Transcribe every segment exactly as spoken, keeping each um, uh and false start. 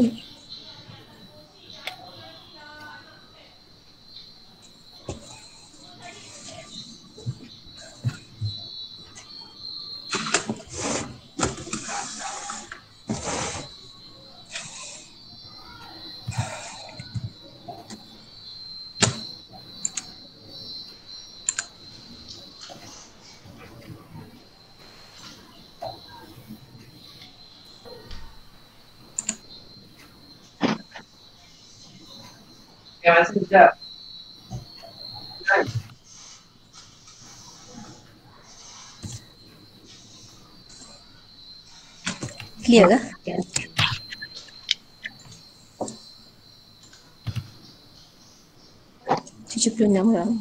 Ya, masih bisa. Clear ke? tujuh puluh enam orang.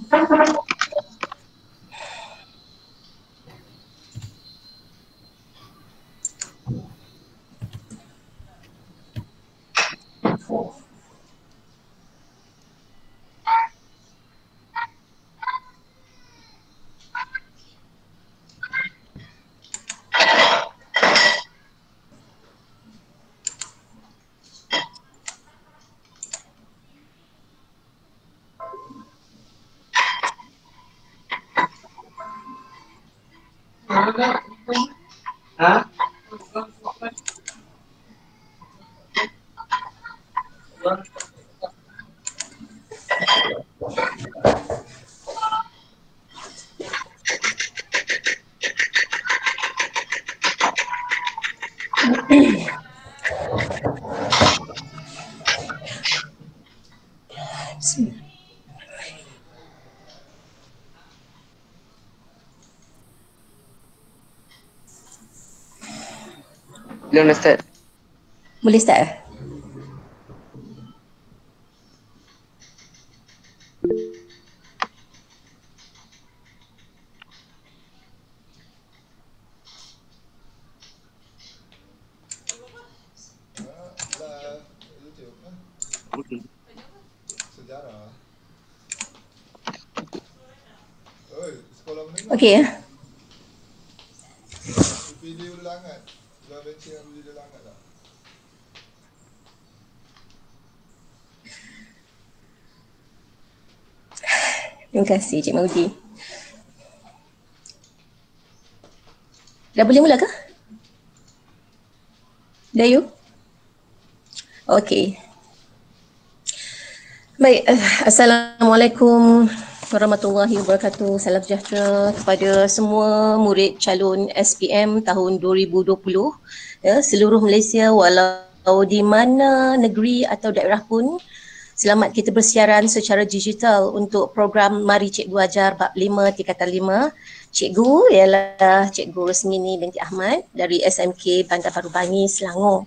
Hah? Belum dah start. Boleh start eh? Sejarah. Oi, sekolah menengah. Okey ya. Video dia langat. Jual bensin yang video dia langat tak? Terima kasih Cik Maudi. Dah boleh mula ke? Dah you? Okey. Baik, uh, Assalamualaikum warahmatullahi wabarakatuh. Salam sejahtera kepada semua murid calon S P M tahun dua ribu dua puluh ya, seluruh Malaysia walau di mana negeri atau daerah pun. Selamat kita bersiaran secara digital untuk program Mari Cikgu Ajar Bab lima Tingkatan lima. Cikgu ialah Cikgu Rosmini binti Ahmad dari S M K Bandar Baru Bangi, Selangor.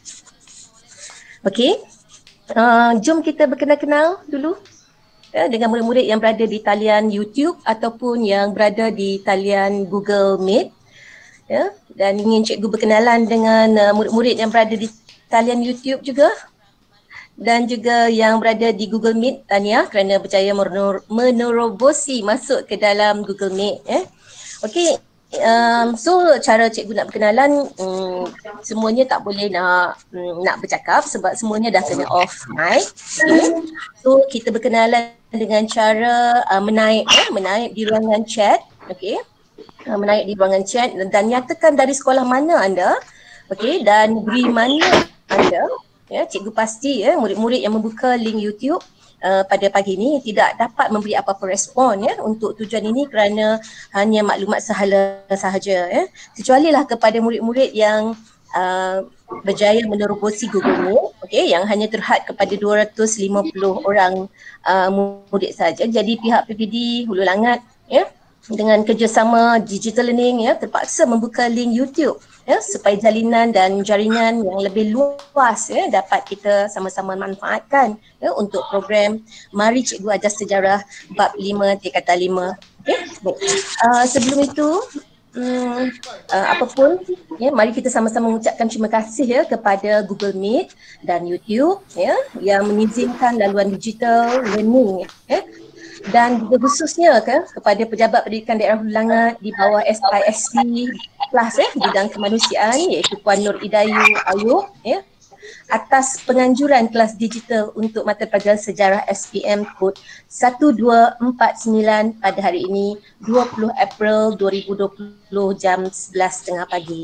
Okey, uh, jom kita berkenal-kenal dulu ya, dengan murid-murid yang berada di talian YouTube ataupun yang berada di talian Google Meet. Ya, dan ingin Cikgu berkenalan dengan uh, murid-murid yang berada di talian YouTube juga. Dan juga yang berada di Google Meet, tahniah kerana berjaya menerobosi masuk ke dalam Google Meet. Eh. Okey, um, so cara cikgu nak berkenalan, um, semuanya tak boleh nak um, nak bercakap sebab semuanya dah kena off mic. Okay. So kita berkenalan dengan cara uh, menaik, eh, menaik di ruangan chat. Okay. Uh, menaik di ruangan chat dan nyatakan dari sekolah mana anda, okay, dan negeri mana anda. Ya, cikgu pasti ya murid-murid yang membuka link YouTube uh, pada pagi ini tidak dapat memberi apa-apa respon ya untuk tujuan ini kerana hanya maklumat sahala sahaja ya. Kecualilah kepada murid-murid yang uh, berjaya menerobosi Google Meet, okey, yang hanya terhad kepada dua ratus lima puluh orang uh, murid saja. Jadi pihak P P D Hulu Langat ya dengan kerjasama Digital Learning ya terpaksa membuka link YouTube ya supaya jalinan dan jaringan yang lebih luas ya dapat kita sama-sama manfaatkan ya untuk program Mari Cikgu Ajar Sejarah Bab lima Tingkatan lima. Okey. Uh, sebelum itu um, uh, apapun ya mari kita sama-sama mengucapkan terima kasih ya kepada Google Meet dan YouTube ya yang mengizinkan laluan digital learning ya. Dan juga khususnya ke, kepada pejabat pendidikan daerah Hulu Langat di bawah S I S C Plus eh, bidang kemanusiaan iaitu Puan Nur Idayu Ayub ya. atas penganjuran kelas digital untuk mata pelajaran sejarah S P M kod satu dua empat sembilan pada hari ini dua puluh April dua ribu dua puluh jam sebelas tiga puluh pagi.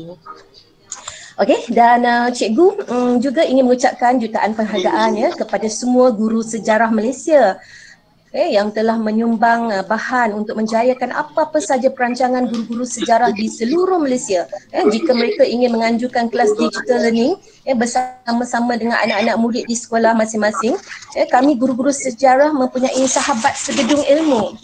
Okey, dan uh, cikgu um, juga ingin mengucapkan jutaan penghargaan ya kepada semua guru sejarah Malaysia okay, yang telah menyumbang uh, bahan untuk menjayakan apa-apa saja perancangan guru-guru sejarah di seluruh Malaysia. Eh, jika mereka ingin menganjurkan kelas digital learning eh, bersama-sama dengan anak-anak murid di sekolah masing-masing, eh, kami guru-guru sejarah mempunyai sahabat segedung ilmu.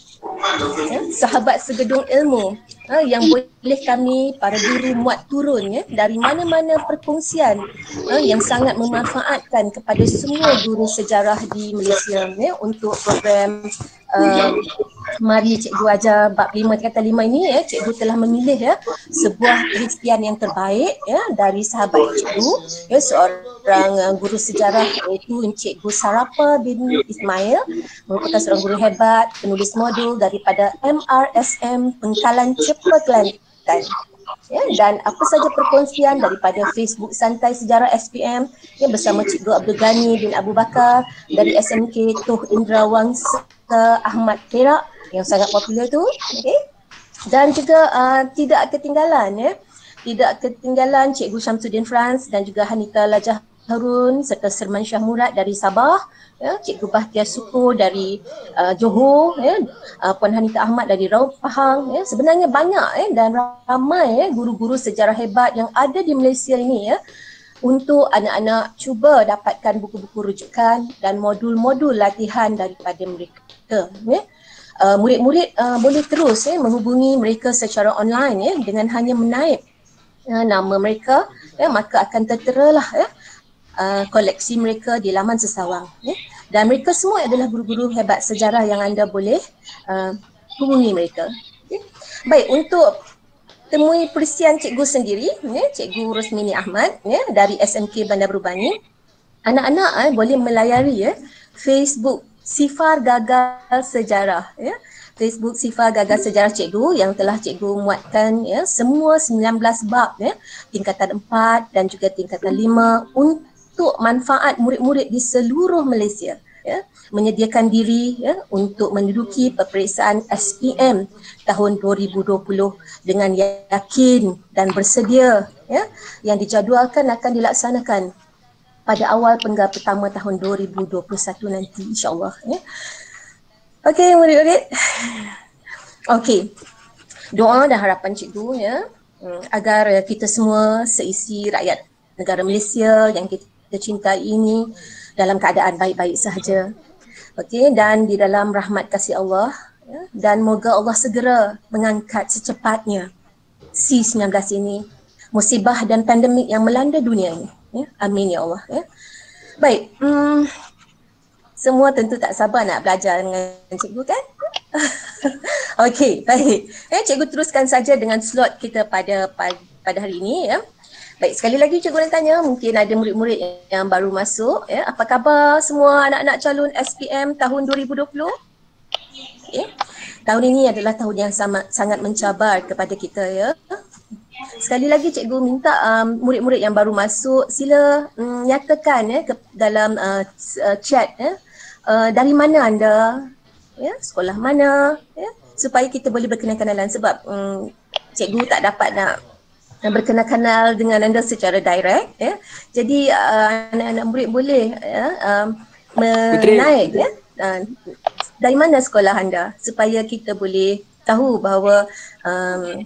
Ya, sahabat segedung ilmu ha, yang boleh kami para guru muat turun ya, dari mana-mana perkongsian ha, yang sangat memanfaatkan kepada semua guru sejarah di Malaysia ya, untuk program uh, Mari Cikgu Ajar bab lima kata lima ini ya, cikgu telah memilih ya sebuah perisian yang terbaik ya dari sahabat cikgu ya, seorang uh, guru sejarah iaitu Encikgu Sarapa bin Ismail, merupakan seorang guru hebat, penulis modul daripada M R S M Pengkalan Cepa Kelantan. Ya, dan apa saja perkongsian daripada Facebook Santai Sejarah S P M ya, bersama Cikgu Abdul Ghani bin Abu Bakar dari S M K Tuh Indra Wangsa Ahmad Perak yang sangat popular tu, okey. Dan juga uh, tidak ketinggalan ya, tidak ketinggalan Cikgu Syamsuddin France dan juga Hanita Lajah Harun serta Serman Syah Murad dari Sabah, ya, Cikgu Bahtiar Suko dari uh, Johor, ya, uh, Puan Hanita Ahmad dari Raub Pahang, ya. Sebenarnya banyak ya, dan ramai ya, guru-guru sejarah hebat yang ada di Malaysia ini ya, untuk anak-anak cuba dapatkan buku-buku rujukan dan modul-modul latihan daripada mereka. Ya. Uh, murid-murid uh, boleh terus ya, menghubungi mereka secara online ya, dengan hanya menaip uh, nama mereka, ya, maka akan terteralah ya, uh, koleksi mereka di laman sesawang. Ya. Dan mereka semua adalah guru-guru hebat sejarah yang anda boleh uh, hubungi mereka. Ya. Baik, untuk temui perisian cikgu sendiri, ya, Cikgu Rosmini Ahmad ya, dari S M K Bandar Berubani, anak-anak eh, boleh melayari ya, Facebook Sifar Gagal Sejarah ya. Facebook Sifar Gagal Sejarah Cikgu yang telah cikgu muatkan ya, semua sembilan belas bab ya, tingkatan empat dan juga tingkatan lima untuk manfaat murid-murid di seluruh Malaysia ya, menyediakan diri ya, untuk menduduki peperiksaan S P M tahun dua ribu dua puluh dengan yakin dan bersedia ya, yang dijadualkan akan dilaksanakan pada awal penggal pertama tahun dua ribu dua puluh satu nanti, insyaAllah ya. Okey murid-murid. Okey, doa dan harapan cikgu ya, agar kita semua seisi rakyat negara Malaysia yang kita cintai ini dalam keadaan baik-baik sahaja. Okey, dan di dalam rahmat kasih Allah ya, dan moga Allah segera mengangkat secepatnya C sembilan belas ini, musibah dan pandemik yang melanda dunia ini. Ya, amin ya Allah ya. Baik, hmm, semua tentu tak sabar nak belajar dengan cikgu kan? Okey, baik. Eh, cikgu teruskan saja dengan slot kita pada pada, pada hari ini ya. Baik, sekali lagi cikgu nak tanya, mungkin ada murid-murid yang, yang baru masuk ya. Apa khabar semua anak-anak calon S P M tahun dua ribu dua puluh? Okey. Tahun ini adalah tahun yang sangat sangat mencabar kepada kita ya. Sekali lagi cikgu minta um, murid-murid yang baru masuk sila um, nyatakan ya ke dalam uh, chat ya, uh, dari mana anda ya, sekolah mana ya, supaya kita boleh berkenal-kenalan sebab um, cikgu tak dapat nak berkenal-kenal dengan anda secara direct ya. Jadi uh, anak-anak murid boleh ya, um, menaik ya, uh, dari mana sekolah anda supaya kita boleh tahu bahawa um,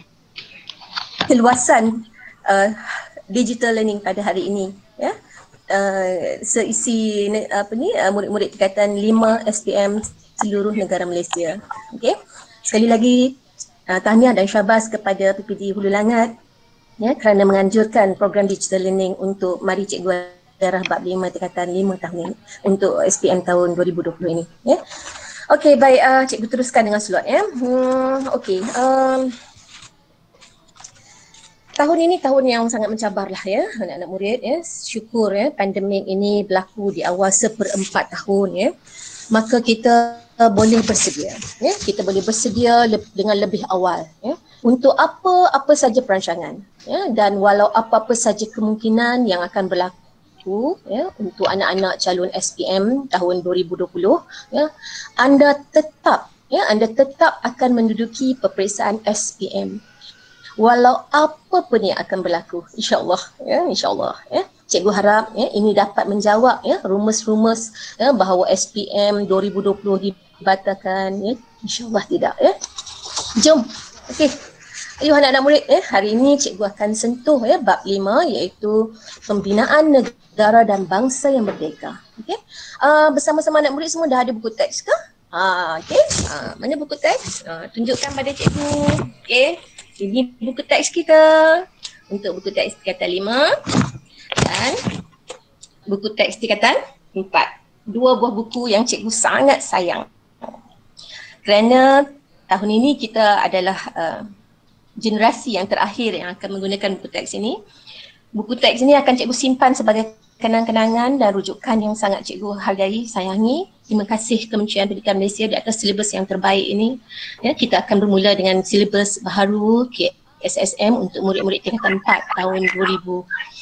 keluasan uh, digital learning pada hari ini ya, uh, seisi apa ni uh, murid-murid tingkatan lima S P M seluruh negara Malaysia. Okey, sekali lagi uh, tahniah dan syabas kepada P P D Hulu Langat ya, kerana menganjurkan program digital learning untuk Mari Cikgu Ajar bab lima tingkatan lima tahun ini untuk S P M tahun dua ribu dua puluh ini ya. Okey, baik, uh, cikgu teruskan dengan slot ya. Hmm, okey. Um, Tahun ini tahun yang sangat mencabar lah ya anak-anak murid ya. Syukur ya pandemik ini berlaku di awal seperempat tahun ya. Maka kita boleh bersedia ya. Kita boleh bersedia le- dengan lebih awal ya untuk apa-apa saja perancangan ya, dan walau apa-apa saja kemungkinan yang akan berlaku berlaku ya untuk anak-anak calon S P M tahun dua ribu dua puluh ya, anda tetap ya anda tetap akan menduduki peperiksaan S P M walau apa pun yang akan berlaku, insya-Allah ya, insya-Allah ya. Cikgu harap ya ini dapat menjawab ya rumus-rumus ya bahawa S P M dua ribu dua puluh dibatalkan ya, insya-Allah tidak ya. Jom. Okey. Ayuh anak-anak murid, eh, hari ini cikgu akan sentuh ya bab lima iaitu pembinaan negara dan bangsa yang merdeka. Okey. Uh, bersama-sama anak murid semua dah ada buku teks ke? Ha, okey. Uh, mana buku teks? Uh, tunjukkan pada cikgu. Okey. Ini buku teks kita. Untuk buku teks tingkatan lima dan buku teks tingkatan empat. Dua buah buku yang cikgu sangat sayang. Kerana tahun ini kita adalah uh, generasi yang terakhir yang akan menggunakan buku teks ini. Buku teks ini akan cikgu simpan sebagai kenang-kenangan dan rujukan yang sangat cikgu hargai, sayangi. Terima kasih Kementerian Pendidikan Malaysia di atas silibus yang terbaik ini. Ya, kita akan bermula dengan silibus baharu K S S M untuk murid-murid tingkatan empat tahun dua ribu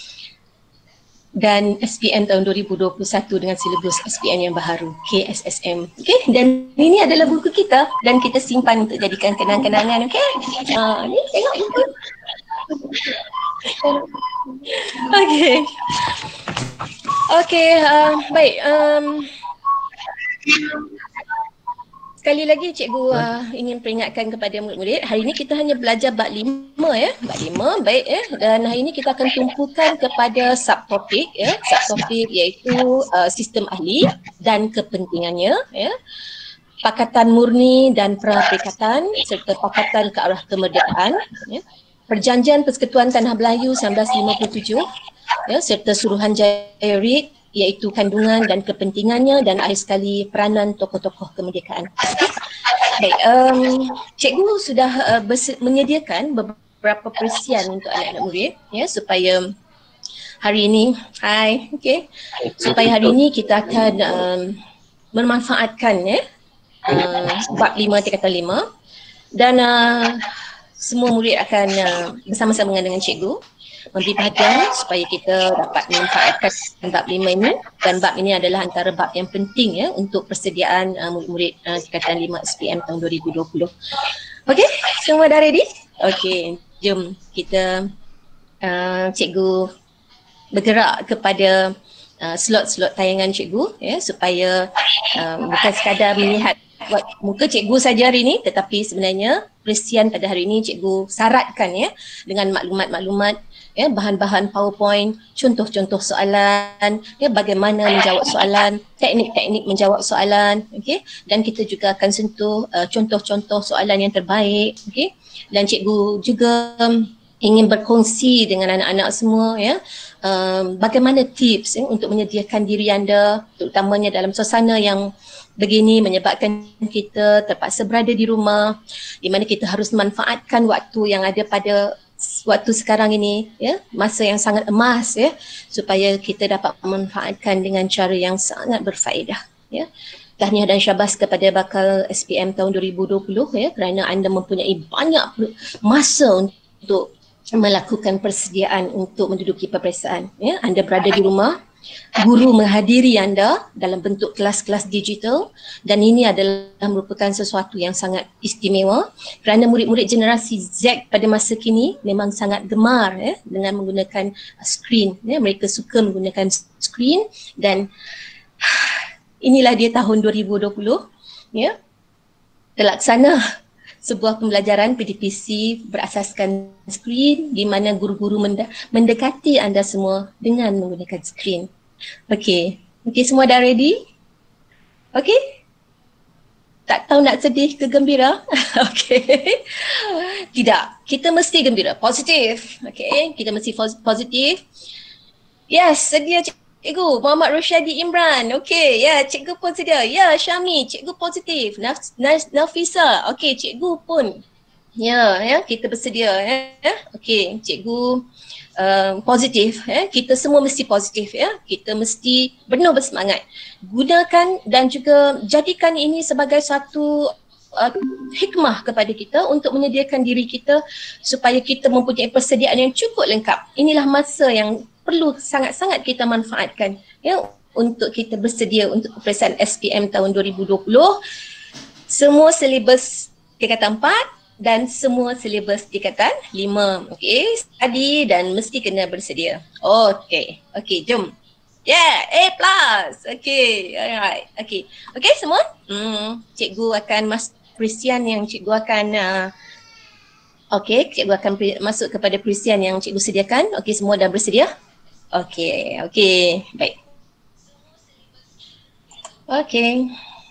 dan S P M tahun dua ribu dua puluh satu dengan silibus S P M yang baharu K S S M. Okey, dan ini adalah buku kita dan kita simpan untuk jadikan kenang-kenangan. Okey. Ah, ni tengok buku. Okey. Okey, uh, baik. Um, Sekali lagi cikgu uh, ingin peringatkan kepada murid-murid, hari ini kita hanya belajar bab lima ya, bab lima, baik ya. Dan hari ini kita akan tumpukan kepada subtopik ya, subtopik iaitu uh, sistem ahli dan kepentingannya ya. Pakatan murni dan pra-perikatan serta pakatan ke arah kemerdekaan ya. Perjanjian Persekutuan Tanah Melayu seribu sembilan ratus lima puluh tujuh ya, serta Suruhanjaya Reid iaitu kandungan dan kepentingannya dan akhir sekali peranan tokoh-tokoh kemerdekaan. Okay. Baik, um, cikgu sudah uh, menyediakan beberapa perisian untuk anak-anak murid ya supaya hari ini, hai, okey, supaya hari ini kita akan um, memanfaatkan ya uh, bab lima tingkatan lima dan uh, semua murid akan uh, bersama-sama dengan cikgu memberi perhatian supaya kita dapat memanfaatkan bab lima ini, dan bab ini adalah antara bab yang penting ya untuk persediaan uh, murid-murid uh, tingkatan lima S P M tahun dua ribu dua puluh. Okey, semua dah ready? Okey, jom kita uh, cikgu bergerak kepada uh, slot-slot tayangan cikgu ya supaya uh, bukan sekadar melihat muka cikgu saja hari ini, tetapi sebenarnya perisian pada hari ini cikgu syaratkan ya dengan maklumat-maklumat ya, bahan-bahan PowerPoint, contoh-contoh soalan, ya, bagaimana menjawab soalan, teknik-teknik menjawab soalan, okey. Dan kita juga akan sentuh uh, contoh-contoh soalan yang terbaik, okey. Dan cikgu juga um, ingin berkongsi dengan anak-anak semua ya, um, bagaimana tips ya, untuk menyediakan diri anda terutamanya dalam suasana yang begini menyebabkan kita terpaksa berada di rumah, di mana kita harus memanfaatkan waktu yang ada pada waktu sekarang ini ya, masa yang sangat emas ya, supaya kita dapat memanfaatkan dengan cara yang sangat berfaedah ya. Tahniah dan syabas kepada bakal S P M tahun dua ribu dua puluh ya, kerana anda mempunyai banyak masa untuk melakukan persediaan untuk menduduki peperiksaan ya. Anda berada di rumah, guru menghadiri anda dalam bentuk kelas-kelas digital, dan ini adalah merupakan sesuatu yang sangat istimewa kerana murid-murid generasi Z pada masa kini memang sangat gemar ya, dengan menggunakan skrin ya. Mereka suka menggunakan skrin dan inilah dia tahun dua ribu dua puluh ya, terlaksana sebuah pembelajaran P D P C berasaskan skrin di mana guru-guru mende- mendekati anda semua dengan menggunakan skrin. Okey, okey, semua dah ready? Okey? Tak tahu nak sedih ke gembira? Okey. Tidak, kita mesti gembira, positif. Okey, kita mesti positif. Yes, sedia cikgu. Muhammad Rosyadi Imran. Okey, ya, cikgu pun sedia. Ya, Syami, cikgu positif. Naf- Naf- Nafisa. Okey, cikgu pun. Ya, ya, kita bersedia ya. Okey, cikgu Uh, positif ya. Kita semua mesti positif ya. Kita mesti penuh bersemangat. Gunakan dan juga jadikan ini sebagai satu uh, hikmah kepada kita untuk menyediakan diri kita supaya kita mempunyai persediaan yang cukup lengkap. Inilah masa yang perlu sangat-sangat kita manfaatkan ya untuk kita bersedia untuk peperiksaan S P M tahun dua ribu dua puluh. Semua silibus tingkatan empat dan semua silibus tingkatan lima. Okey, study dan mesti kena bersedia. Okey, okey, jom. Yeah, A plus. Okey, alright. Okey, okey semua. Hmm, cikgu akan masuk perisian yang cikgu akan uh, okey, cikgu akan masuk kepada perisian yang cikgu sediakan. Okey, semua dah bersedia? Okey, okey, baik. Okey.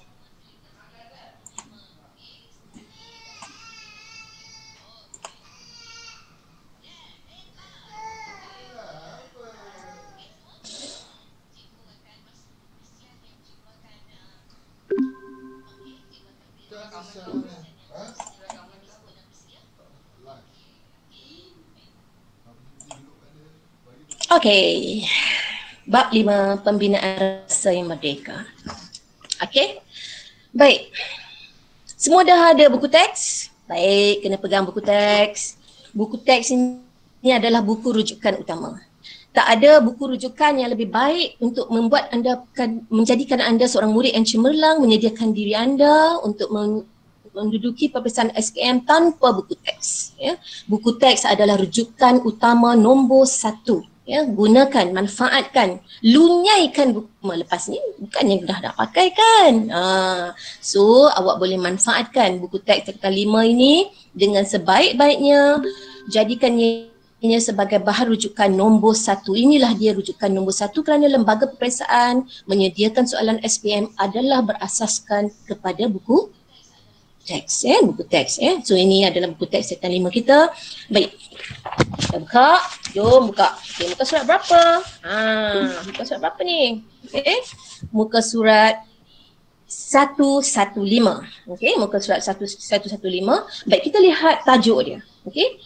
Okey, bab lima, pembinaan rasa yang merdeka. Okey, baik. Semua dah ada buku teks? Baik, kena pegang buku teks. Buku teks ini adalah buku rujukan utama. Tak ada buku rujukan yang lebih baik untuk membuat anda, menjadikan anda seorang murid yang cemerlang, menyediakan diri anda untuk menduduki peperiksaan S P M tanpa buku teks. Ya. Buku teks adalah rujukan utama nombor satu. Ya, gunakan, manfaatkan, lunyaikan buku lepas ni bukan yang dah nak pakai kan. Ha, so awak boleh manfaatkan buku teks tingkatan lima ini dengan sebaik-baiknya, jadikannya sebagai bahan rujukan nombor satu. Inilah dia rujukan nombor satu kerana lembaga peperiksaan menyediakan soalan S P M adalah berasaskan kepada buku teks, eh, buku teks. Eh. So ini adalah buku teks tingkatan lima kita. Baik, kita buka. Jom buka. Okay, muka surat berapa? Ha, muka surat berapa ni? Okay. Muka surat seratus lima belas. Okay, muka surat seratus lima belas. Baik, kita lihat tajuk dia. Okay.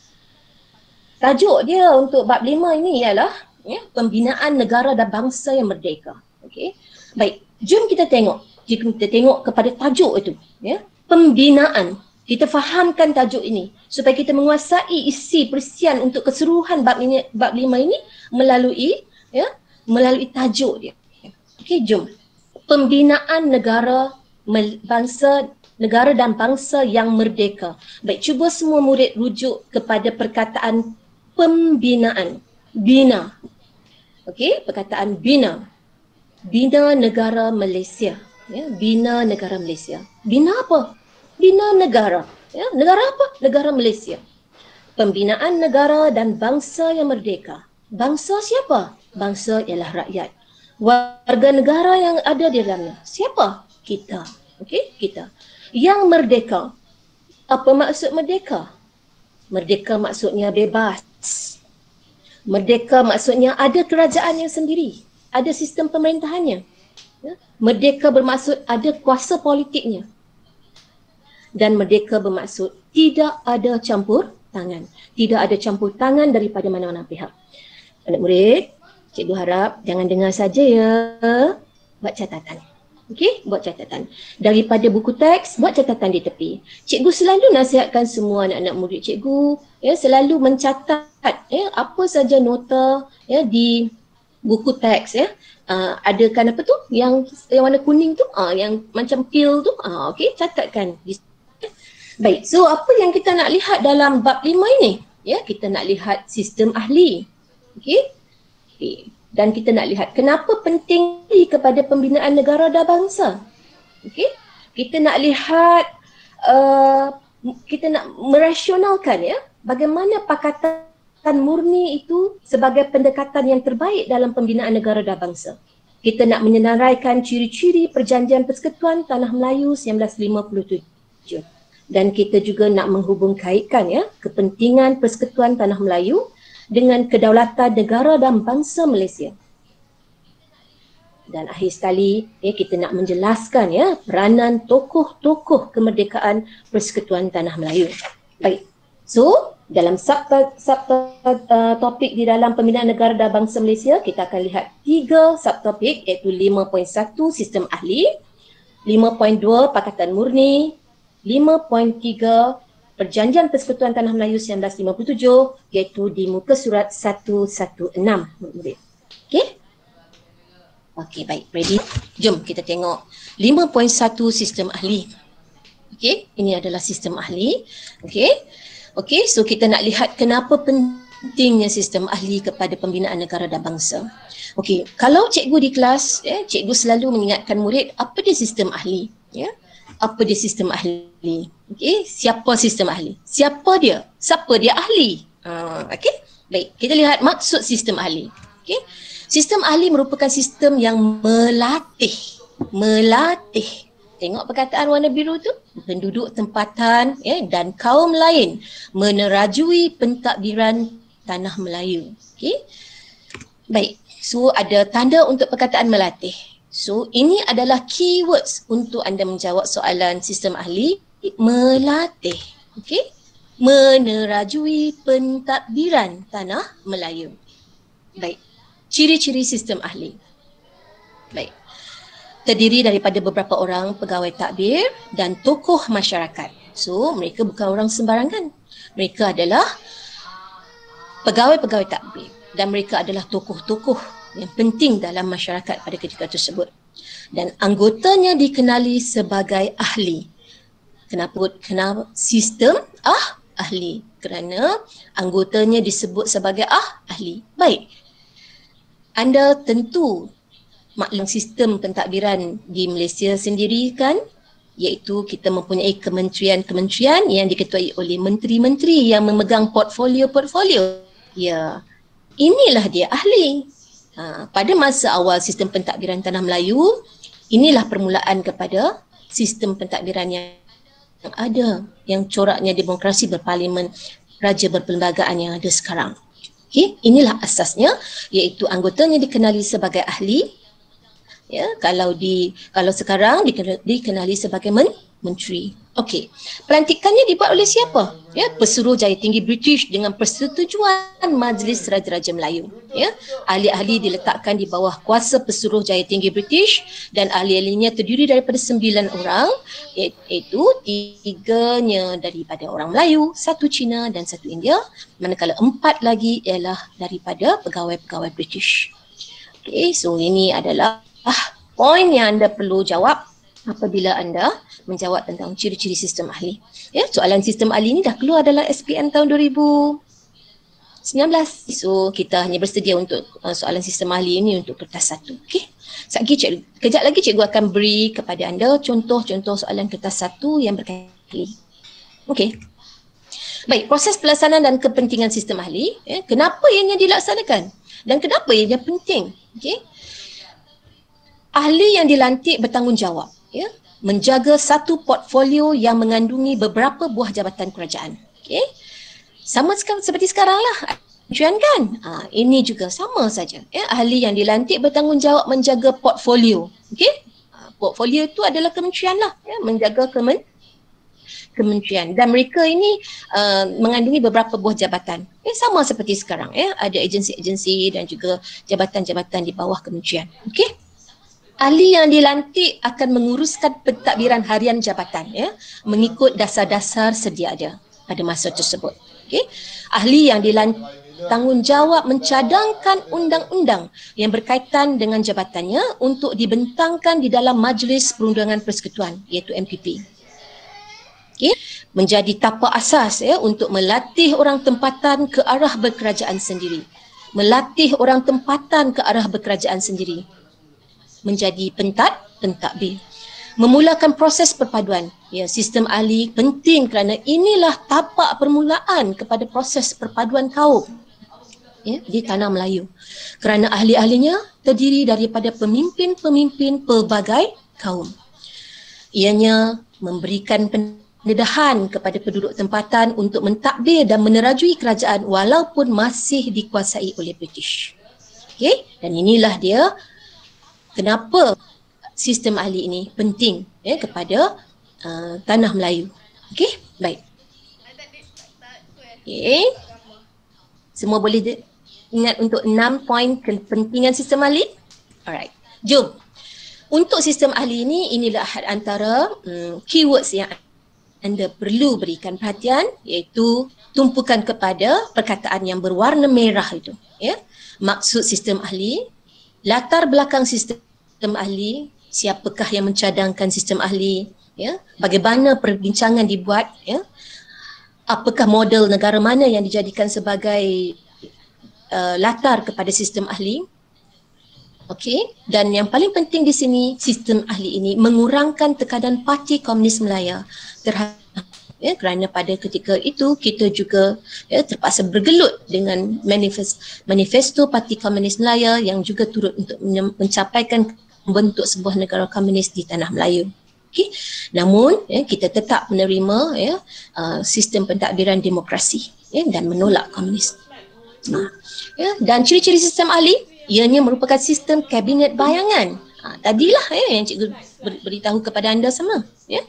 Tajuk dia untuk bab lima ini ialah ya, pembinaan negara dan bangsa yang merdeka. Okay. Baik, jom kita tengok. Jika kita tengok kepada tajuk itu. Ya. Pembinaan. Kita fahamkan tajuk ini supaya kita menguasai isi perisian untuk keseluruhan bab ini, bab lima ini melalui ya, melalui tajuk dia. Okey, jom. Pembinaan negara bangsa negara dan bangsa yang merdeka. Baik, cuba semua murid rujuk kepada perkataan pembinaan. Bina. Okey, perkataan bina. Bina negara Malaysia. Ya, bina negara Malaysia. Bina apa? Bina negara. Ya, negara apa? Negara Malaysia. Pembinaan negara dan bangsa yang merdeka. Bangsa siapa? Bangsa ialah rakyat. Warga negara yang ada di dalamnya. Siapa? Kita. Okey, kita. Yang merdeka. Apa maksud merdeka? Merdeka maksudnya bebas. Merdeka maksudnya ada kerajaan yang sendiri. Ada sistem pemerintahannya. Ya. Merdeka bermaksud ada kuasa politiknya. Dan merdeka bermaksud tidak ada campur tangan. Tidak ada campur tangan daripada mana-mana pihak. Anak murid, cikgu harap jangan dengar saja ya. Buat catatan. Okey, buat catatan. Daripada buku teks, buat catatan di tepi. Cikgu selalu nasihatkan semua anak-anak murid cikgu ya, selalu mencatat ya, apa saja nota ya, di buku teks ya. Uh, ada kan apa tu? Yang yang warna kuning tu, uh, yang macam pil tu. Uh, Okey, catatkan. Baik, so apa yang kita nak lihat dalam bab lima ini? Ya, kita nak lihat sistem ahli. Okey. Okay. Dan kita nak lihat kenapa penting kepada pembinaan negara dan bangsa. Okey. Kita nak lihat uh, kita nak merasionalkan ya, bagaimana pakatan murni itu sebagai pendekatan yang terbaik dalam pembinaan negara dan bangsa. Kita nak menyenaraikan ciri-ciri Perjanjian Persekutuan Tanah Melayu seribu sembilan ratus lima puluh tujuh. Dan kita juga nak menghubung kaitkan ya, kepentingan Persekutuan Tanah Melayu dengan kedaulatan negara dan bangsa Malaysia. Dan akhir sekali ya, kita nak menjelaskan ya, peranan tokoh-tokoh kemerdekaan Persekutuan Tanah Melayu. Baik. So, dalam sub, sub uh, topik di dalam pembinaan negara dan bangsa Malaysia, kita akan lihat tiga subtopik iaitu lima titik satu sistem ahli, lima titik dua pakatan murni, lima titik tiga Perjanjian Persekutuan Tanah Melayu seribu sembilan ratus lima puluh tujuh, iaitu di muka surat seratus enam belas. Okey? Okey, baik. Ready? Jom kita tengok lima titik satu sistem ahli. Okey, ini adalah sistem ahli. Okey. Okey, so kita nak lihat kenapa pentingnya sistem ahli kepada pembinaan negara dan bangsa. Okey, kalau cikgu di kelas, ya, cikgu selalu mengingatkan murid apa dia sistem ahli, ya. Apa dia sistem ahli? Okey, siapa sistem ahli? Siapa dia? Siapa dia ahli? Uh, Okey, baik. Kita lihat maksud sistem ahli. Okey, sistem ahli merupakan sistem yang melatih, melatih. Tengok perkataan warna biru tu, penduduk tempatan, ya, dan kaum lain menerajui pentadbiran tanah Melayu. Okey, baik. So ada tanda untuk perkataan melatih. So ini adalah keywords untuk anda menjawab soalan sistem ahli. Melatih. Okey. Menerajui pentadbiran tanah Melayu. Baik. Ciri-ciri sistem ahli. Baik. Terdiri daripada beberapa orang pegawai tadbir dan tokoh masyarakat. So mereka bukan orang sembarangan. Mereka adalah pegawai-pegawai tadbir. Dan mereka adalah tokoh-tokoh yang penting dalam masyarakat pada ketika tersebut. Dan anggotanya dikenali sebagai ahli. Kenapa? Kenapa sistem ah ahli? Kerana anggotanya disebut sebagai ah ahli. Baik. Anda tentu maklum sistem pentadbiran di Malaysia sendiri kan? Iaitu kita mempunyai kementerian-kementerian yang diketuai oleh menteri-menteri yang memegang portfolio-portfolio. Ya. Inilah dia ahli. Ha, pada masa awal sistem pentadbiran tanah Melayu, inilah permulaan kepada sistem pentadbiran yang ada, yang coraknya demokrasi berparlimen, raja berperlembagaan yang ada sekarang. Okay, inilah asasnya, iaitu anggotanya dikenali sebagai ahli. Ya, kalau di kalau sekarang dikenali, dikenali sebagai men, menteri. Okey. Pelantikannya dibuat oleh siapa? Ya, Pesuruh Jaya Tinggi British dengan persetujuan Majlis Raja-Raja Melayu. Ya, ahli-ahli diletakkan di bawah kuasa Pesuruh Jaya Tinggi British dan ahli-ahlinya terdiri daripada sembilan orang, iaitu tiganya daripada orang Melayu, satu Cina dan satu India, manakala empat lagi ialah daripada pegawai-pegawai British. Okey, so ini adalah ah, poin yang anda perlu jawab apabila anda menjawab tentang ciri-ciri sistem ahli. Ya, soalan sistem ahli ini dah keluar dalam S P M tahun dua ribu sembilan belas. So kita hanya bersedia untuk uh, soalan sistem ahli ini untuk kertas satu. Okey. Sekejap lagi cikgu, kejap lagi cikgu akan beri kepada anda contoh-contoh soalan kertas satu yang berkali. Okey. Baik, proses pelaksanaan dan kepentingan sistem ahli, ya, kenapa ianya dilaksanakan dan kenapa ianya penting? Okey. Ahli yang dilantik bertanggungjawab, ya, menjaga satu portfolio yang mengandungi beberapa buah jabatan kerajaan. Okey. Sama seperti sekarang lah. Kementerian kan? Ha, ini juga sama saja. Ya, ahli yang dilantik bertanggungjawab menjaga portfolio. Okey. Ha, portfolio itu adalah kementerian lah. Ya, menjaga kemen kementerian. Dan mereka ini uh, mengandungi beberapa buah jabatan. Ya, sama seperti sekarang. Ya, ada agensi-agensi dan juga jabatan-jabatan di bawah kementerian. Okey. Ahli yang dilantik akan menguruskan pentadbiran harian jabatan, ya, mengikut dasar-dasar sedia ada pada masa tersebut. Okey. Ahli yang dilantik tanggungjawab mencadangkan undang-undang yang berkaitan dengan jabatannya untuk dibentangkan di dalam Majlis Perundangan Persekutuan, iaitu M P P. Okey. Menjadi tapak asas, ya, untuk melatih orang tempatan ke arah berkerajaan sendiri. Melatih orang tempatan ke arah berkerajaan sendiri. Menjadi pentad, pentadbir. Memulakan proses perpaduan. Ya, sistem ahli penting kerana inilah tapak permulaan kepada proses perpaduan kaum, ya, di tanah Melayu. Kerana ahli-ahlinya terdiri daripada pemimpin-pemimpin pelbagai kaum. Ianya memberikan pendedahan kepada penduduk tempatan untuk mentadbir dan menerajui kerajaan walaupun masih dikuasai oleh British. Okey, dan inilah dia kenapa sistem ahli ini penting, ya, kepada uh, tanah Melayu. Okey, baik. Okey. Semua boleh de- ingat untuk enam poin kepentingan sistem ahli? Alright. Jom. Untuk sistem ahli ini, inilah antara um, keywords yang anda perlu berikan perhatian iaitu tumpukan kepada perkataan yang berwarna merah itu. Ya? Maksud sistem ahli, latar belakang sistem ahli, siapakah yang mencadangkan sistem ahli, ya? Bagaimana perbincangan dibuat, ya? Apakah model negara mana yang dijadikan sebagai uh, latar kepada sistem ahli. Okey, dan yang paling penting di sini, sistem ahli ini mengurangkan tekanan Parti Komunis Melaya terhadap, ya, kerana pada ketika itu kita juga, ya, terpaksa bergelut dengan manifest, manifesto Parti Komunis Melaya yang juga turut untuk mencapaikan membentuk sebuah negara komunis di tanah Melayu. Okay. Namun, ya, kita tetap menerima, ya, uh, sistem pentadbiran demokrasi, ya, dan menolak komunis. Nah, ya, dan ciri-ciri sistem ahli ianya merupakan sistem kabinet bayangan. Ha, tadilah, ya, yang cikgu ber, beritahu kepada anda sama, ya.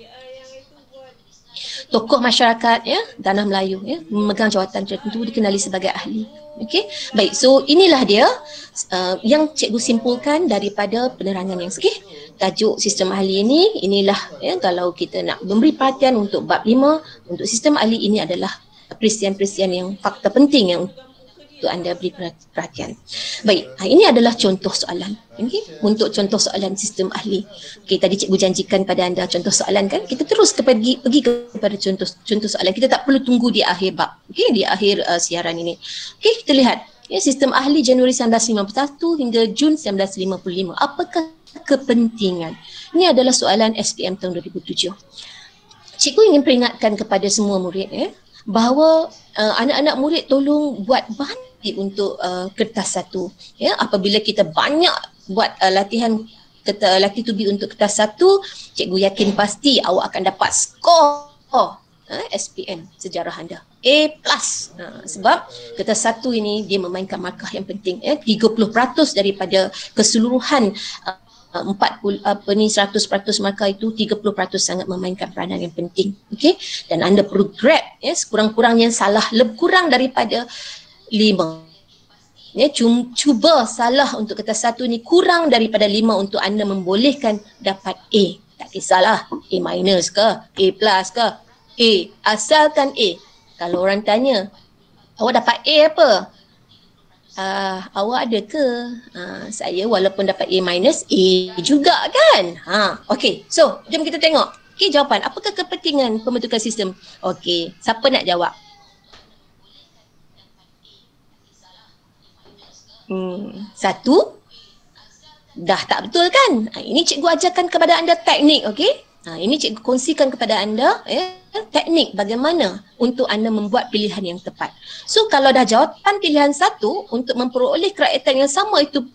Tokoh masyarakat, ya, tanah Melayu, ya, memegang jawatan tertentu dikenali sebagai ahli. Okey, baik. So inilah dia uh, yang cikgu simpulkan daripada penerangan yang sikit. Tajuk sistem ahli ini, inilah, ya, kalau kita nak memberi perhatian untuk bab lima, untuk sistem ahli ini adalah perisian-perisian yang fakta penting yang untuk anda beri perhatian. Baik, ini adalah contoh soalan. Okay? Untuk contoh soalan sistem ahli. Okay, tadi cikgu janjikan pada anda contoh soalan kan? Kita terus ke pergi, pergi kepada contoh contoh soalan. Kita tak perlu tunggu di akhir bab. Okay? Di akhir uh, siaran ini. Okay, kita lihat. Ya, sistem ahli Januari sembilan belas lima puluh satu hingga Jun sembilan belas lima puluh lima. Apakah kepentingan? Ini adalah soalan S P M tahun dua ribu tujuh. Cikgu ingin peringatkan kepada semua murid, ya, bahawa uh, anak-anak murid tolong buat bahan untuk uh, kertas satu. Ya, apabila kita banyak buat uh, latihan kata latih to be untuk kertas satu, cikgu yakin pasti awak akan dapat skor uh, S P M sejarah anda A plus. Uh, sebab kertas satu ini dia memainkan markah yang penting. Ya, tiga puluh peratus daripada keseluruhan uh, empat puluh apa ni seratus peratus markah itu, tiga puluh peratus sangat memainkan peranan yang penting. Okey, dan anda perlu grab, ya, sekurang-kurangnya salah lebih kurang daripada lima. Ya, cuba salah untuk kertas satu ni kurang daripada lima untuk anda membolehkan dapat A. Tak kisahlah A minus ke, A plus ke, A, asalkan A. Kalau orang tanya, awak dapat A apa? Uh, awak ada ke? Uh, saya walaupun dapat A minus, A juga kan? Ha, okey, so jom kita tengok. Okey, jawapan. Apakah kepentingan pembentukan sistem? Okey, siapa nak jawab? Hmm, satu, dah tak betul kan? Ha, ini cikgu ajarkan kepada anda teknik, okey? Ha, ini cikgu kongsikan kepada anda, ya, teknik bagaimana untuk anda membuat pilihan yang tepat. So kalau dah jawapan pilihan satu untuk memperoleh keraitan yang sama itu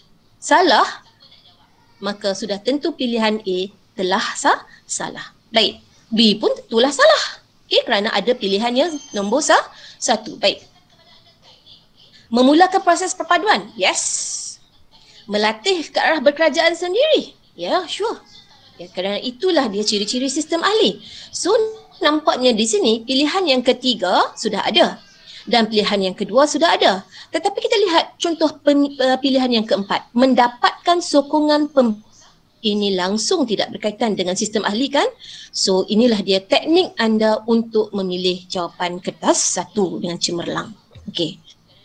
salah, maka sudah tentu pilihan A telah sah, salah. Baik, B pun tentulah salah. Okey, kerana ada pilihan yang nombor sah, satu. Baik. Memulakan proses perpaduan. Yes. Melatih ke arah berkerajaan sendiri. Ya, yeah, sure. Ya, kerana itulah dia ciri-ciri sistem ahli. So, nampaknya di sini pilihan yang ketiga sudah ada. Dan pilihan yang kedua sudah ada. Tetapi kita lihat contoh pilihan yang keempat. Mendapatkan sokongan pem... Ini langsung tidak berkaitan dengan sistem ahli kan? So, inilah dia teknik anda untuk memilih jawapan kertas satu dengan cemerlang. Okey.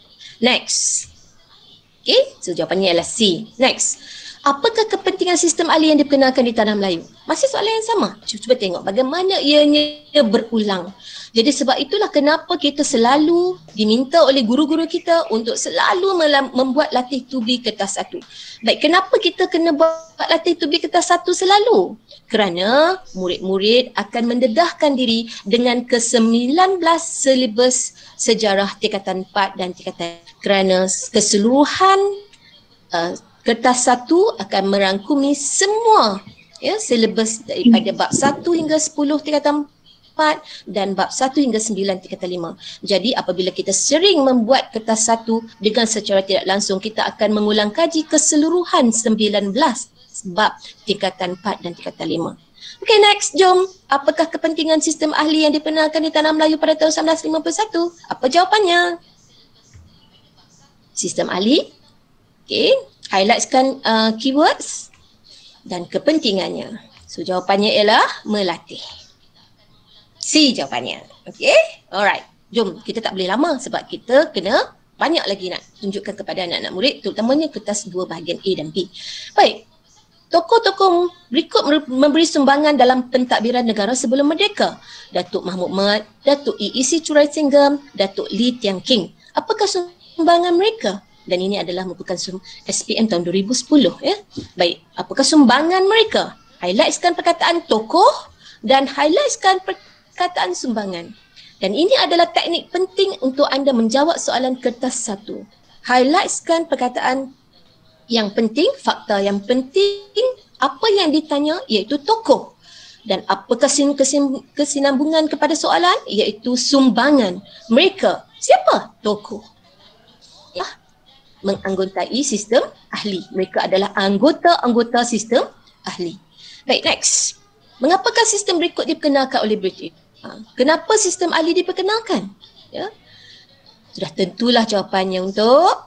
Next. Okay, so jawapannya adalah C. Next. Apakah kepentingan sistem ahli yang diperkenalkan di tanah Melayu? Masih soalan yang sama. Cuba tengok bagaimana ianya berulang. Jadi sebab itulah kenapa kita selalu diminta oleh guru-guru kita untuk selalu membuat latih tubi kertas satu. Baik, kenapa kita kena buat latih tubi kertas satu selalu? Kerana murid-murid akan mendedahkan diri dengan ke sembilan belas silibus sejarah tingkatan empat dan tingkatan, kerana keseluruhan uh, kertas satu akan merangkumi semua, ya, silibus daripada bab satu hingga sepuluh tingkatan empat dan bab satu hingga sembilan tingkatan lima. Jadi apabila kita sering membuat kertas satu dengan secara tidak langsung, kita akan mengulang kaji keseluruhan sembilan belas bab tingkatan empat dan tingkatan lima. Okay, next, jom. Apakah kepentingan sistem ahli yang diperkenalkan di tanah Melayu pada tahun sembilan belas lima puluh satu? Apa jawapannya? Sistem ahli. Okay, highlightkan uh, keywords dan kepentingannya. So, jawapannya ialah melatih. C jawapannya. Okey, alright. Jom, kita tak boleh lama sebab kita kena banyak lagi nak tunjukkan kepada anak-anak murid, terutamanya kertas dua bahagian A dan B. Baik, tokoh-tokoh berikut memberi sumbangan dalam pentadbiran negara sebelum merdeka. Datuk Mahmud Mat, Datuk E E C Churai Singgam, Datuk Lee Tiang King. Apakah sumbangan mereka? Dan ini adalah merupakan S P M tahun dua ribu sepuluh. Ya? Baik, apakah sumbangan mereka? Highlightkan perkataan tokoh dan highlightkan perkataan sumbangan. Dan ini adalah teknik penting untuk anda menjawab soalan kertas satu. Highlightkan perkataan yang penting, fakta yang penting, apa yang ditanya iaitu tokoh. Dan apa kesin, kesin, kesinambungan kepada soalan iaitu sumbangan. Mereka, siapa? Tokoh. Ya, menganggotai sistem ahli. Mereka adalah anggota-anggota sistem ahli. Baik, next. Mengapakah sistem berikut diperkenalkan oleh British? Kenapa sistem ahli diperkenalkan? Ya. Sudah tentulah jawapannya untuk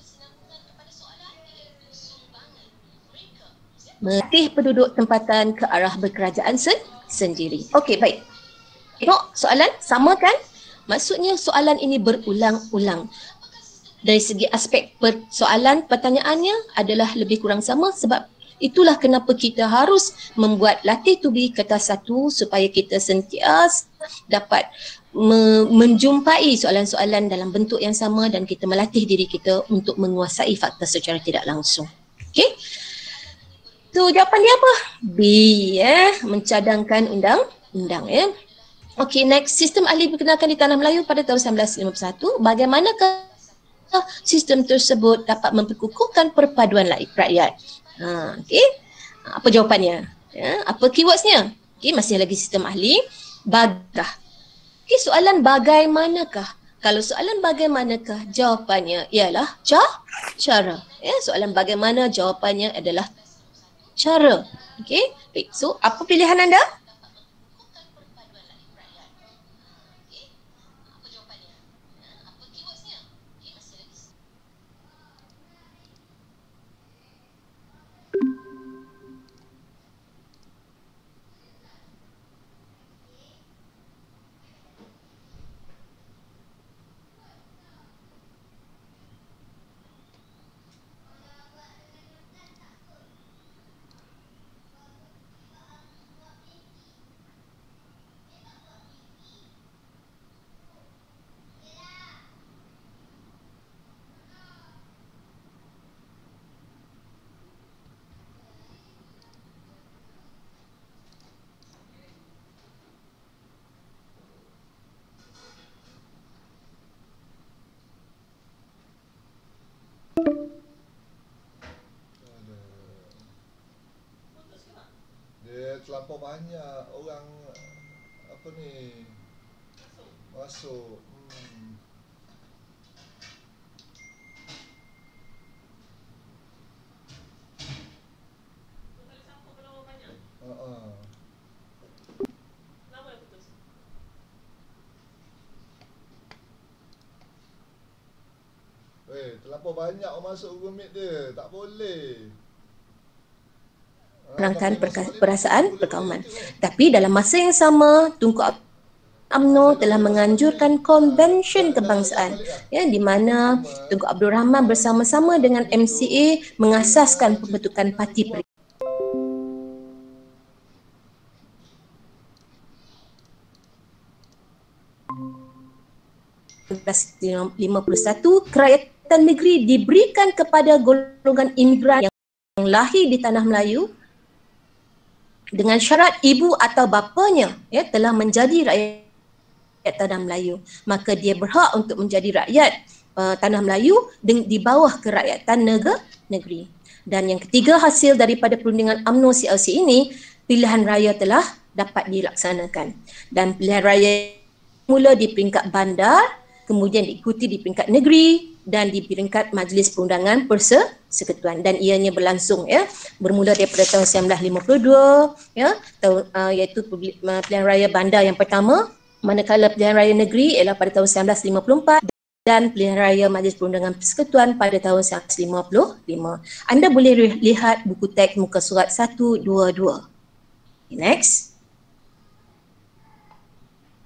melatih penduduk tempatan ke arah berkerajaan sen sendiri. Okey, baik. Tengok soalan, sama kan? Maksudnya soalan ini berulang-ulang. Dari segi aspek persoalan, pertanyaannya adalah lebih kurang sama sebab itulah kenapa kita harus membuat latih tubi kertas satu supaya kita sentiasa dapat me- menjumpai soalan-soalan dalam bentuk yang sama dan kita melatih diri kita untuk menguasai fakta secara tidak langsung. Okey? Tu jawapan dia apa? B, eh, mencadangkan undang-undang. Eh. Okey, next. Sistem ahli diperkenalkan di Tanah Melayu pada tahun seribu sembilan ratus lima puluh satu. Bagaimanakah sistem tersebut dapat memperkukuhkan perpaduan rakyat? Ha, okey. Apa jawapannya? Ya, apa keywordsnya? Okey, masih lagi sistem ahli. Bagah. Okey, soalan bagaimanakah? Kalau soalan bagaimanakah, jawapannya ialah ca- cara. Ya, soalan bagaimana, jawapannya adalah cara. Okey. Baik. So, apa pilihan anda? Dia terlampau banyak orang apa ni masuk. Hmm. Uh-uh. Eh, terlampau banyak orang masuk Google Meet dia. Tak boleh. Perangkan perasaan perkauman. Tapi dalam masa yang sama, Tunku U M N O telah menganjurkan konvensyen kebangsaan, ya, di mana Tunku Abdul Rahman bersama-sama dengan M C A mengasaskan pembentukan parti Perikatan. seribu sembilan ratus lima puluh satu, kerajaan negeri diberikan kepada golongan imigran yang lahir di Tanah Melayu dengan syarat ibu atau bapanya, ya, telah menjadi rakyat Tanah Melayu. Maka dia berhak untuk menjadi rakyat uh, Tanah Melayu di bawah kerakyatan negara negeri. Dan yang ketiga, hasil daripada perundingan U M N O C L C ini, pilihan raya telah dapat dilaksanakan. Dan pilihan raya mula di peringkat bandar, kemudian diikuti di peringkat negeri dan di peringkat Majlis Perundangan Persekutuan, dan ianya berlangsung, ya, bermula daripada tahun seribu sembilan ratus lima puluh dua, ya, tahun, uh, iaitu pilihan raya bandar yang pertama, manakala pilihan raya negeri ialah pada tahun seribu sembilan ratus lima puluh empat dan pilihan raya Majlis Perundangan Persekutuan pada tahun seribu sembilan ratus lima puluh lima. Anda boleh lihat buku teks muka surat seratus dua puluh dua. Next.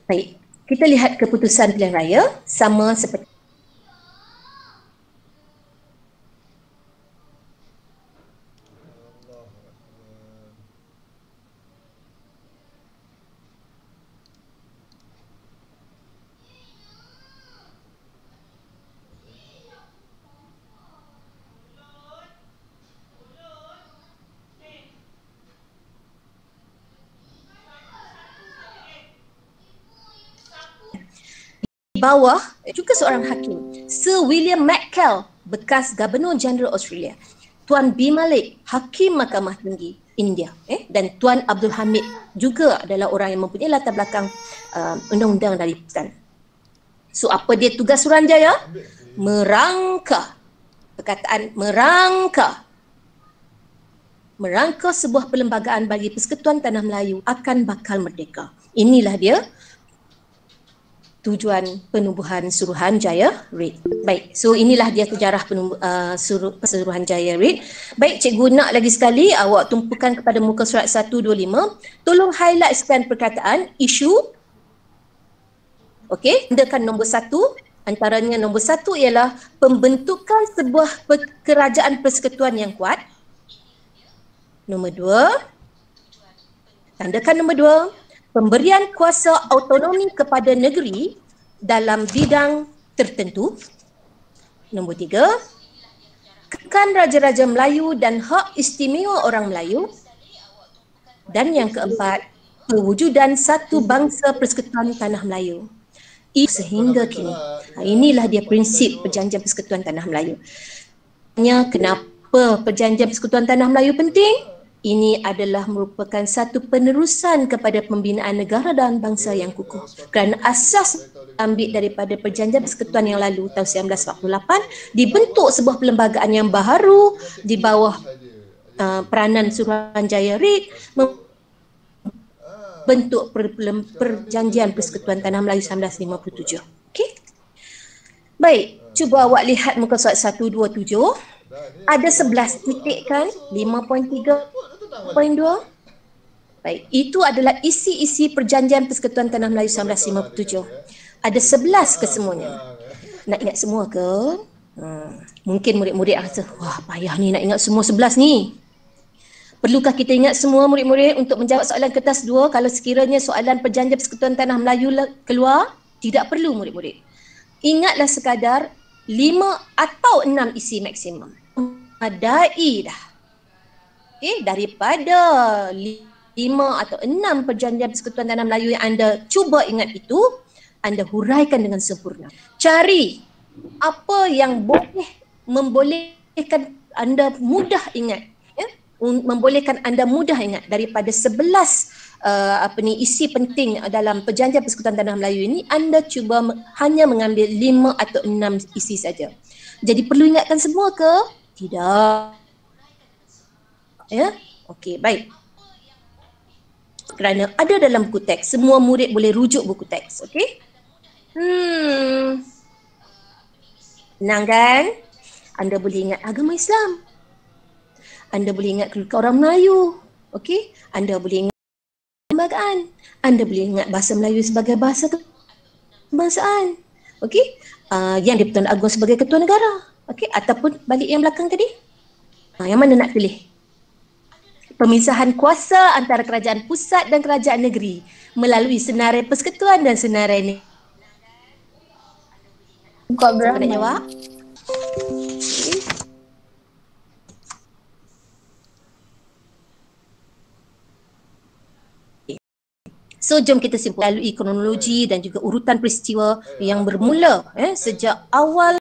Baik, kita lihat keputusan pilihan raya sama seperti Allah Akbar. di bawah juga seorang hakim, Sir William McKell, bekas Gubernur Jeneral Australia, Tuan B. Malik, Hakim Mahkamah Tinggi India, eh, dan Tuan Abdul Hamid juga adalah orang yang mempunyai latar belakang uh, undang-undang dari Pakistan. So apa dia tugas Suruhanjaya? Merangka, perkataan merangka, merangka sebuah perlembagaan bagi Persekutuan Tanah Melayu akan bakal merdeka. Inilah dia tujuan penubuhan Suruhanjaya R E D. Baik, so inilah dia sejarah penubuh, uh, suruh, Suruhanjaya R E D. Baik, cikgu nak lagi sekali awak tumpukan kepada muka surat seratus dua puluh lima. Tolong highlight sekian perkataan isu. Okey, tindakan nombor satu, antaranya nombor satu ialah pembentukan sebuah kerajaan persekutuan yang kuat. Nombor dua, tandakan nombor dua, pemberian kuasa autonomi kepada negeri dalam bidang tertentu. Nombor tiga, kekan Raja-Raja Melayu dan hak istimewa orang Melayu. Dan yang keempat, pewujudan satu bangsa Persekutuan Tanah Melayu. Sehingga kini, inilah dia prinsip Perjanjian Persekutuan Tanah Melayu. Kenapa Perjanjian Persekutuan Tanah Melayu penting? Ini adalah merupakan satu penerusan kepada pembinaan negara dan bangsa yang kukuh. Kerana asas ambil daripada Perjanjian Persekutuan yang lalu tahun seribu sembilan ratus empat puluh lapan, dibentuk sebuah perlembagaan yang baharu di bawah uh, peranan Suruhanjaya R E D, membentuk per, per, Perjanjian Persekutuan Tanah Melayu seribu sembilan ratus lima puluh tujuh. Okey. Baik, cuba awak lihat muka surat seratus dua puluh tujuh. Ada sebelas titik kan? lima titik tiga titik dua. Baik, itu adalah isi-isi Perjanjian Persekutuan Tanah Melayu seribu sembilan ratus lima puluh tujuh. Ada sebelas kesemuanya. Nak ingat semua ke? Hmm. Mungkin murid-murid rasa, wah payah ni nak ingat semua sebelas ni. Perlukah kita ingat semua murid-murid untuk menjawab soalan kertas dua kalau sekiranya soalan Perjanjian Persekutuan Tanah Melayu keluar? Tidak perlu murid-murid. Ingatlah sekadar lima atau enam isi maksimum. Memadai dah. Okay, daripada lima atau enam Perjanjian Persekutuan Tanah Melayu yang anda cuba ingat itu, anda huraikan dengan sempurna. Cari apa yang boleh membolehkan anda mudah ingat, ya? Membolehkan anda mudah ingat daripada sebelas uh, apa ni isi penting dalam Perjanjian Persekutuan Tanah Melayu ini. Anda cuba hanya mengambil lima atau enam isi saja. Jadi perlu ingatkan semua ke? Tidak. Ya, okey, baik. Kerana ada dalam buku teks, semua murid boleh rujuk buku teks, okey? Hmm. Senang kan? Anda boleh ingat agama Islam. Anda boleh ingat keluarga orang Melayu, okey? Anda boleh ingat kelembagaan. Anda boleh ingat bahasa Melayu sebagai bahasa kebangsaan, okey? Uh, yang di-Pertuan Agong sebagai ketua negara, okey? Ataupun balik yang belakang tadi. Uh, yang mana nak pilih? Pemisahan kuasa antara kerajaan pusat dan kerajaan negeri melalui senarai persekutuan dan senarai negeri. Kau berapa nak jawab? So jom kita simpul melalui kronologi dan juga urutan peristiwa yang bermula eh, sejak awal